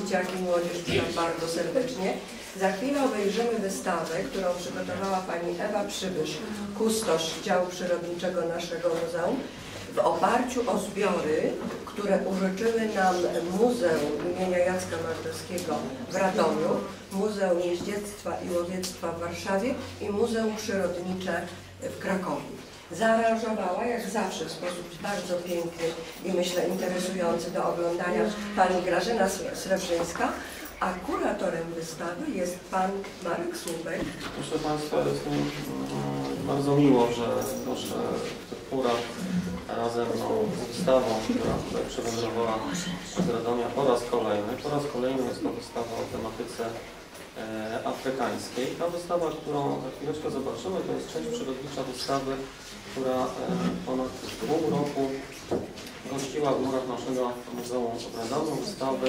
dzieciaki i młodzież witam bardzo serdecznie. Za chwilę obejrzymy wystawę, którą przygotowała pani Ewa Przybysz, kustosz działu przyrodniczego naszego muzeum, w oparciu o zbiory, które użyczyły nam Muzeum imienia Jacka Malczewskiego w Radomiu, Muzeum Jeździectwa i Łowiectwa w Warszawie i Muzeum Przyrodnicze w Krakowie. Zaaranżowała, jak zawsze, w sposób bardzo piękny i myślę interesujący do oglądania pani Grażyna Srebrzyńska, a kuratorem wystawy jest pan Marek Słupek. Proszę Państwa, jest mi bardzo miło, że proszę kurat razem z wystawą, która tutaj przewędrowała z Radomia po raz kolejny. Po raz kolejny jest to wystawa o tematyce afrykańskiej. Ta wystawa, którą za chwileczkę zobaczymy, to jest część przyrodnicza wystawy, która ponad pół roku gościła w murach naszego Muzeum w Radomiu. Wystawy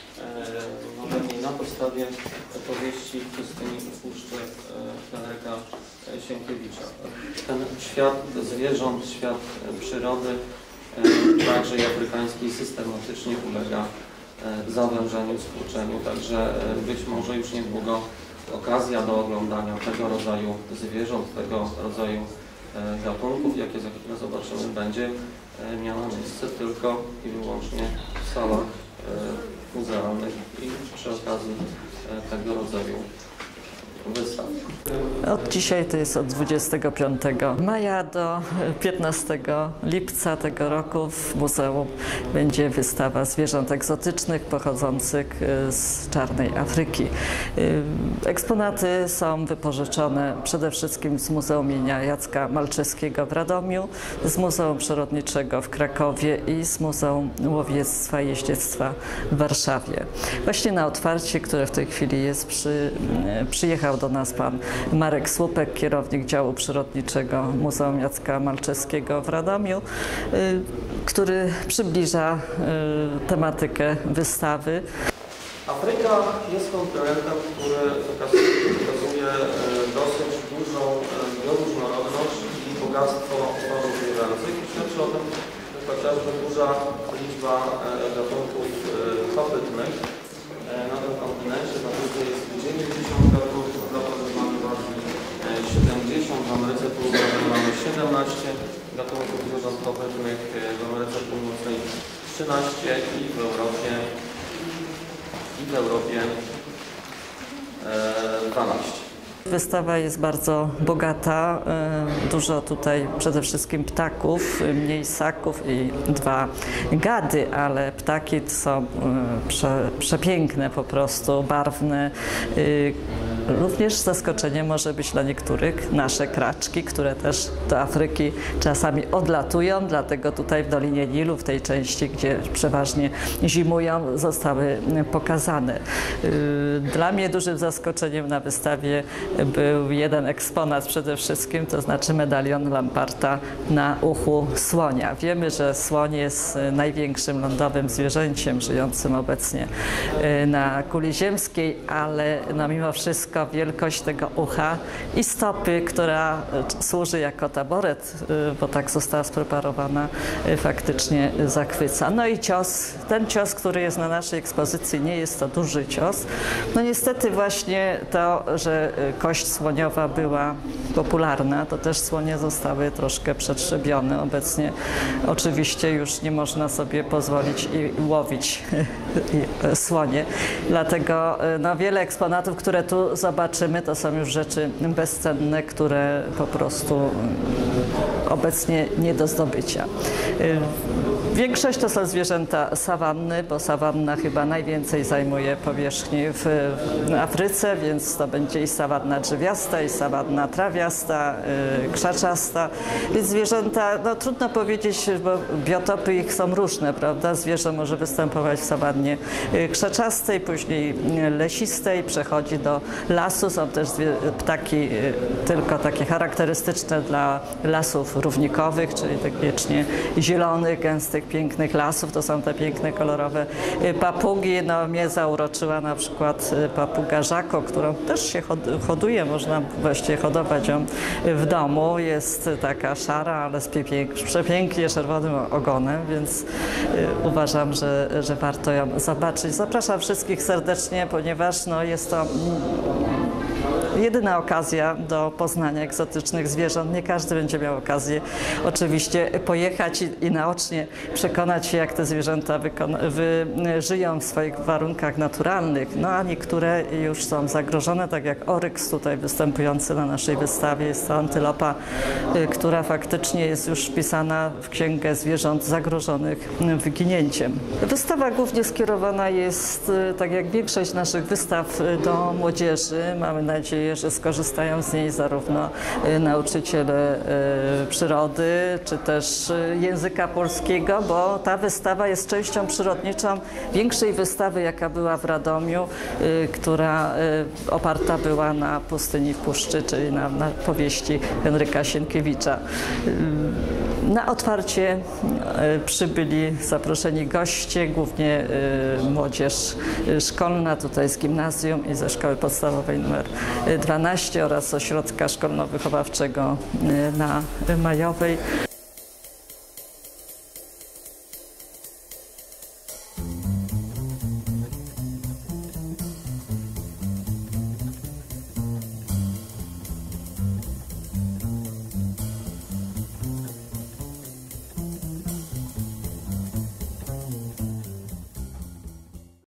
na podstawie opowieści Krystyny Puszczy Henryka Sienkiewicza. Ten świat zwierząt, świat przyrody, także i afrykański, systematycznie ulega zawężeniu, skurczeniu, także być może już niedługo okazja do oglądania tego rodzaju zwierząt, tego rodzaju gatunków, jakie za chwilę zobaczymy, będzie miała miejsce tylko i wyłącznie w salach muzealnych i przy okazji tego rodzaju wystaw. Od dzisiaj, to jest od 25 maja do 15 lipca tego roku w muzeum będzie wystawa zwierząt egzotycznych pochodzących z czarnej Afryki. Eksponaty są wypożyczone przede wszystkim z Muzeum imienia Jacka Malczewskiego w Radomiu, z Muzeum Przyrodniczego w Krakowie i z Muzeum Łowiectwa i Jeździectwa w Warszawie. Właśnie na otwarcie, które w tej chwili jest, przyjechał do nas pan Marek Słupek, kierownik działu przyrodniczego Muzeum Jacka Malczewskiego w Radomiu, który przybliża tematykę wystawy. Afryka jest kontynentem, który pokazuje dosyć dużą bioróżnorodność i bogactwo tworów zwierzęcych. Świadczy o tym chociażby duża liczba gatunków kopytnych. Na tym kontynencie w Afryce jest 90 gatunków, w Afryce mamy bardziej 70, w Ameryce Południowej mamy 17 gatunków zwierząt kopytnych, w Ameryce Północnej 13 i w Europie 12. Wystawa jest bardzo bogata, dużo tutaj przede wszystkim ptaków, mniej ssaków i 2 gady, ale ptaki są przepiękne po prostu, barwne. Również zaskoczeniem może być dla niektórych nasze kraczki, które też do Afryki czasami odlatują, dlatego tutaj w Dolinie Nilu, w tej części, gdzie przeważnie zimują, zostały pokazane. Dla mnie dużym zaskoczeniem na wystawie był jeden eksponat przede wszystkim, to znaczy medalion Lamparta na uchu słonia. Wiemy, że słoń jest największym lądowym zwierzęciem żyjącym obecnie na kuli ziemskiej, ale mimo wszystko wielkość tego ucha i stopy, która służy jako taboret, bo tak została spreparowana, faktycznie zachwyca. No i cios, ten cios, który jest na naszej ekspozycji, nie jest to duży cios. No niestety właśnie to, że kość słoniowa była popularna, to też słonie zostały troszkę przetrzebione. Obecnie oczywiście już nie można sobie pozwolić i łowić słonie. Dlatego no, wiele eksponatów, które tu zobaczymy, to są już rzeczy bezcenne, które po prostu obecnie nie do zdobycia. Większość to są zwierzęta sawanny, bo sawanna chyba najwięcej zajmuje powierzchni w Afryce, więc to będzie i sawanna drzewiasta, i sawanna trawiasta, krzaczasta. Więc zwierzęta, no trudno powiedzieć, bo biotopy ich są różne, prawda? Zwierzę może występować w sawannie krzaczastej, później lesistej, przechodzi do lasu. Są też ptaki tylko takie charakterystyczne dla lasów równikowych, czyli tak wiecznie zielonych, gęstych pięknych lasów, to są te piękne, kolorowe papugi. No, mnie zauroczyła na przykład papuga Żako, którą też się hoduje, można właściwie hodować ją w domu. Jest taka szara, ale z przepięknie czerwonym ogonem, więc uważam, że warto ją zobaczyć. Zapraszam wszystkich serdecznie, ponieważ no, jest to jedyna okazja do poznania egzotycznych zwierząt. Nie każdy będzie miał okazję oczywiście pojechać i naocznie przekonać się, jak te zwierzęta żyją w swoich warunkach naturalnych. No a niektóre już są zagrożone, tak jak oryks tutaj występujący na naszej wystawie. Jest to antylopa, która faktycznie jest już wpisana w Księgę Zwierząt Zagrożonych Wyginięciem. Wystawa głównie skierowana jest, tak jak większość naszych wystaw, do młodzieży. Mamy nadzieję, że skorzystają z niej zarówno nauczyciele przyrody, czy też języka polskiego, bo ta wystawa jest częścią przyrodniczą większej wystawy, jaka była w Radomiu, która oparta była na Pustyni w puszczy, czyli na powieści Henryka Sienkiewicza. Na otwarcie przybyli zaproszeni goście, głównie młodzież szkolna tutaj z gimnazjum i ze szkoły podstawowej nr 12 oraz ośrodka szkolno-wychowawczego na Majowej.